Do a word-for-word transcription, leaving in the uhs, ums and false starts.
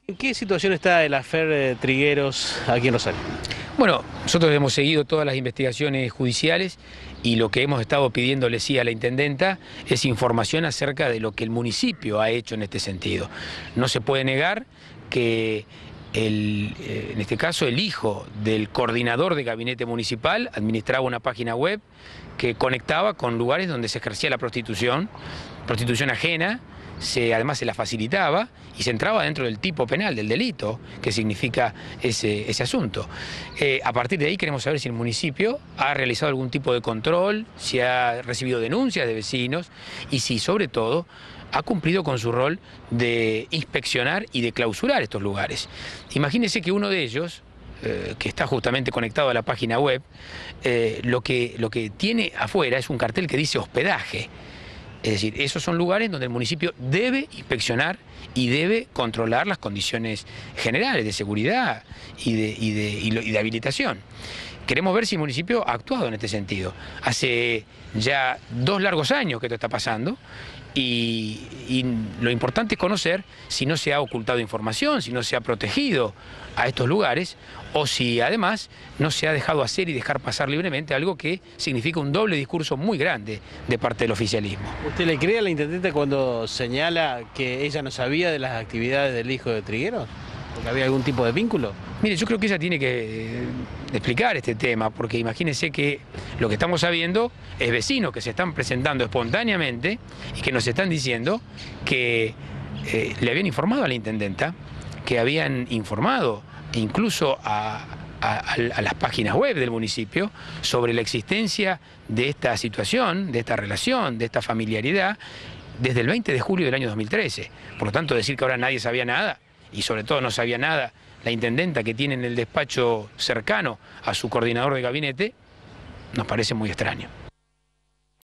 ¿En qué situación está el afer eh, Trigueros aquí en Rosario? Bueno, nosotros hemos seguido todas las investigaciones judiciales y lo que hemos estado pidiéndole sí a la intendenta es información acerca de lo que el municipio ha hecho en este sentido. No se puede negar que el, eh, en este caso el hijo del coordinador de gabinete municipal administraba una página web que conectaba con lugares donde se ejercía la prostitución, prostitución ajena. Se, además se la facilitaba y se entraba dentro del tipo penal, del delito, que significa ese, ese asunto. Eh, a partir de ahí queremos saber si el municipio ha realizado algún tipo de control, si ha recibido denuncias de vecinos y si, sobre todo, ha cumplido con su rol de inspeccionar y de clausurar estos lugares. Imagínense que uno de ellos, eh, que está justamente conectado a la página web, eh, lo que, lo que tiene afuera es un cartel que dice hospedaje. Es decir, esos son lugares donde el municipio debe inspeccionar y debe controlar las condiciones generales de seguridad y de, y de, y de habilitación. Queremos ver si el municipio ha actuado en este sentido. Hace ya dos largos años que esto está pasando y, y lo importante es conocer si no se ha ocultado información, si no se ha protegido a estos lugares o si además no se ha dejado hacer y dejar pasar libremente algo que significa un doble discurso muy grande de parte del oficialismo. ¿Usted le cree a la intendente cuando señala que ella no sabía de las actividades del hijo de Trigueros? ¿Porque había algún tipo de vínculo? Mire, yo creo que ella tiene que explicar este tema, porque imagínense que lo que estamos sabiendo es vecinos que se están presentando espontáneamente y que nos están diciendo que eh, le habían informado a la intendenta, que habían informado incluso a, a, a las páginas web del municipio sobre la existencia de esta situación, de esta relación, de esta familiaridad, desde el veinte de julio del año dos mil trece. Por lo tanto, decir que ahora nadie sabía nada, y sobre todo no sabía nada la intendenta que tiene en el despacho cercano a su coordinador de gabinete, nos parece muy extraño.